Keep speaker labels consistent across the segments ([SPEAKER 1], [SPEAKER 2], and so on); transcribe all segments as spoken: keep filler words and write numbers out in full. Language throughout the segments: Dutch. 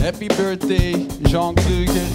[SPEAKER 1] Happy birthday, Jean Kluger.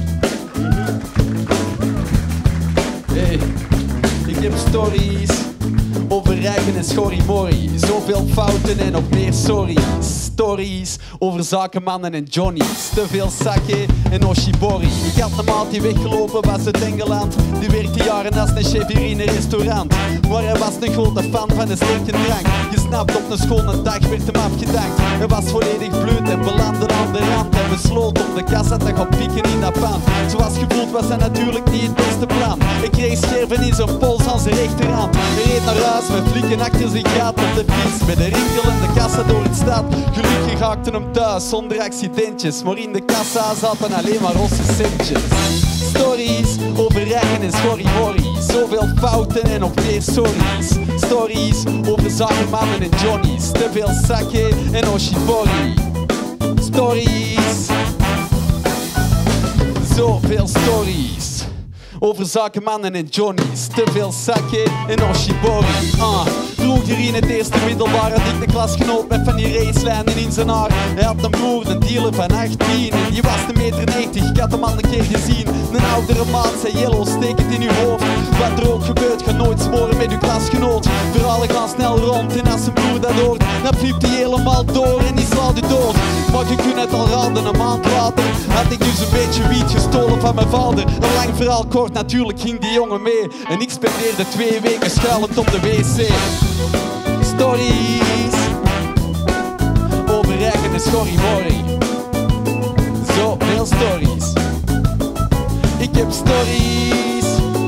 [SPEAKER 1] Hey, ik heb stories over rijken en schorrimorrie. Zoveel fouten en nog meer sorry's. Stories over zakenmannen en Johnny's. Te veel sake en oshibori. Ik had een maat die weggelopen was uit Engeland. Die werkte jaren als een chef hier in een restaurant. Maar hij was een grote fan van de sterke drank. Gesnapt op een schone dag werd hem afgedankt. Hij was volledig bloed en belandde aan de rand. Hij besloot om de kassa te gaan pikken in dat pan. Zoals gevoeld was hij natuurlijk niet het beste plan. Hij kreeg scherven in zijn pols aan zijn rechterhand. Hij reed naar huis met flikken achter zijn gat op de fiets. Met de rinkel en de kassa door het stad. Gelukkig haakte hem thuis zonder accidentjes. Maar in de kassa zaten alleen maar rosse centjes. Stories over rijken en schorrimorrie. Zoveel fouten en nog meer sorry's. Stories over zakenmannen en Johnny's. Te veel sake en oshibori. Stories. Zoveel stories over zakenmannen en Johnny's. Te veel sake en oshibori. Uh. Vroeger in het eerste middelbaar had ik de klasgenoot met van die racelijnen in zijn haar. Hij had een broer, een dealer van achttien. En die was een meter negentig, ik had hem al een keer gezien. Een oudere maat zei Yello, steek het in uw hoofd. Wat er ook gebeurt, ga nooit smoren met uw klasgenoot. Verhalen gaan snel rond en als zijn broer dat hoort, dan flipt hij helemaal door en die slaat u dood. Maar je kunt het al raden, een maand later had ik dus een beetje wiet gestolen van mijn vader. Een lang verhaal kort, natuurlijk ging die jongen mee. En ik spendeerde twee weken schuilend op de wc. Stories over rijken en schorrimorrie. Zoveel stories. Ik heb stories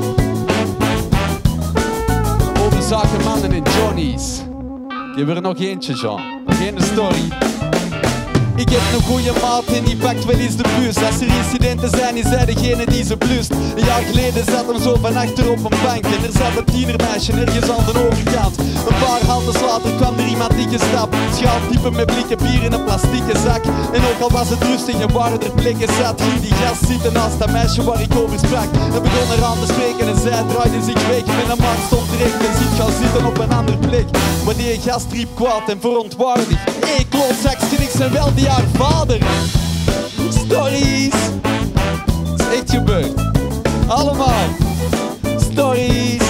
[SPEAKER 1] over zakenmannen en Johnny's. Ik heb er nog eentje, Jean. Nog één story. Ik heb een goeie maat en die pakt wel eens de bus. Als er incidenten zijn, is hij degene die ze blust. Een jaar geleden zat hem zo van achter op een bank. En er zat een tienermeisje ergens aan de overkant. Een paar handen later kwam er iemand die gestapt. Schaaltypen met blikken bier in een plastieke zak. En ook al was het rustig en waren er plekken zat, ging die gast zitten naast dat meisje waar ik over sprak. Hij begon eraan te spreken en zij draaide zich weg. En een man stond terecht en ziet gaan zitten op een andere plek. Maar die gast riep kwaad en verontwaardigd. Hé, hey, klootzakje, ik zijn wel die haar vader. Stories. Het is echt gebeurd. Allemaal. Stories.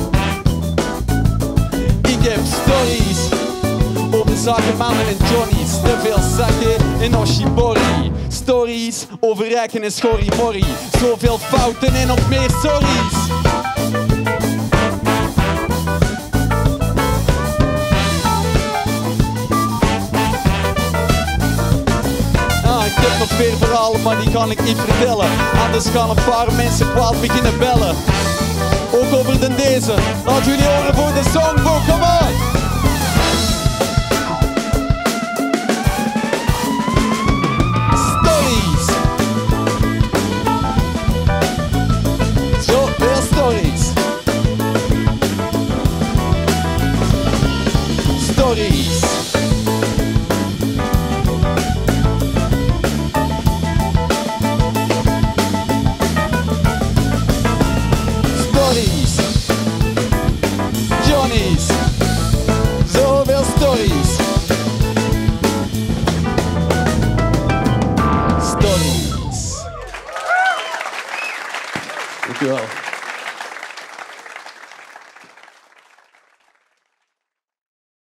[SPEAKER 1] Ik heb stories over zakenmannen en Johnny's. Te veel sake en oshibori. Stories over rijken en schorrimorrie. Zoveel fouten en nog meer sorry's. Ik heb nog veel verhalen, maar die kan ik niet vertellen. Anders gaan een paar mensen kwaad beginnen bellen. Ook over de deze. Laat jullie horen voor de Songbook, kom on! Stories. Zoveel stories. Stories. Johnny's. Zoveel stories. Stories. Dankjewel.